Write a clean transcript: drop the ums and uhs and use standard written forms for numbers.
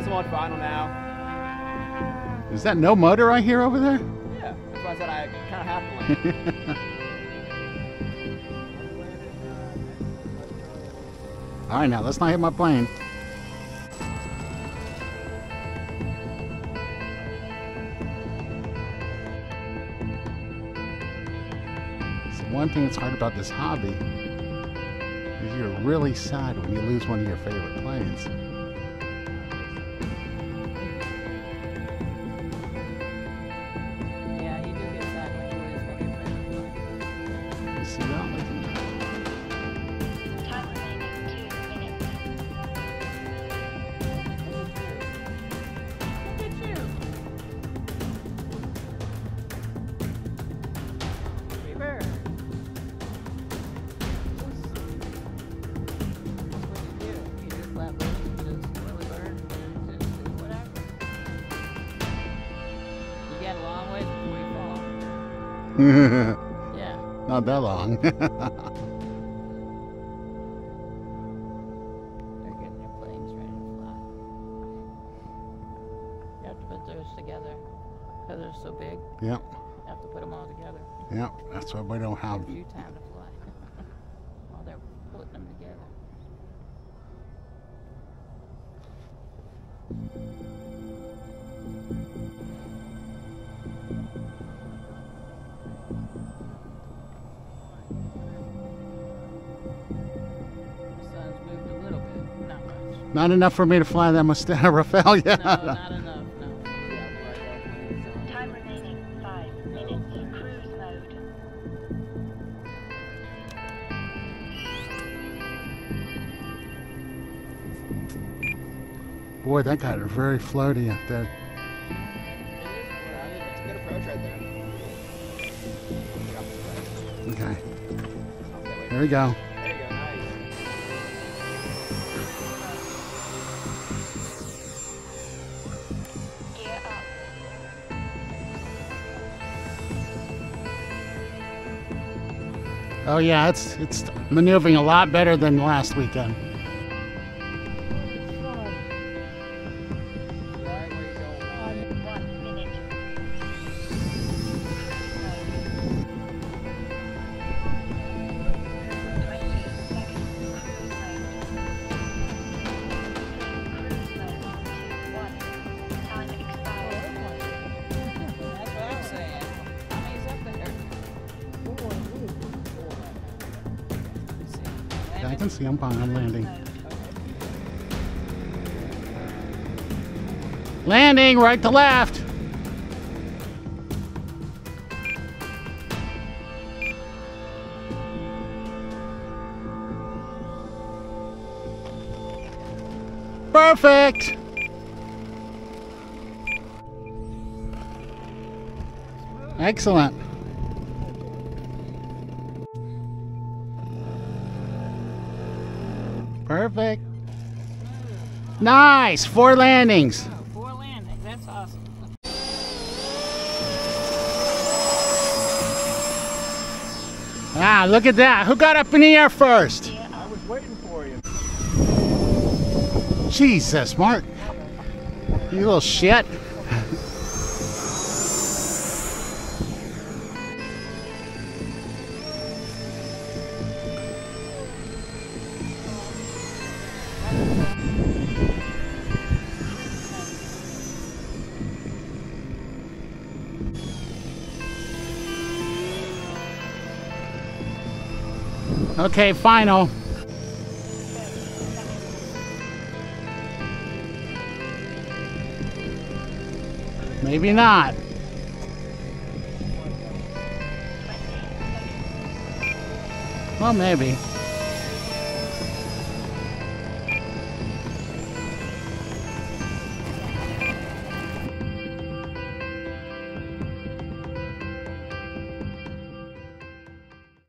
got some on final now. Is that no motor I hear over there? Yeah, that's why I said I kind of have to land. All right, now let's not hit my plane. So one thing that's hard about this hobby is you're really sad when you lose one of your favorite planes. Yeah, you do get sad when you lose one of your favorite planes. You see that? Time remaining 2 minutes. Look at you. Reverse. That's what you do. You just let loose and just really learn and just do whatever. You get a long way before you fall. Yeah. Not that long. They're getting their planes ready to fly. You have to put those together because they're so big. Yep, You have to put them all together. yep. That's why we don't have. Give you time to fly while they're putting them together. The sun's moved a little bit, not much. Not enough for me to fly that Rafale yet. No, not enough, no. Time remaining 5 minutes. Cruise mode. Boy, that got very floaty up there. It's a good approach right there. Okay, there we go. There you go, nice. Gear up. Oh yeah, it's maneuvering a lot better than last weekend. Right where you don't want it. 1 minute. Time expired. That's what I'm saying. How many's up there? Yeah, I can see I'm fine. I'm landing. Landing right to left. Perfect. Excellent. Perfect. Nice. 4 landings. Oh, 4 landings. That's awesome. Ah, look at that. Who got up in the air first? I was waiting for you. Jesus, Mark. You little shit. Okay, final. Maybe not. Well, maybe.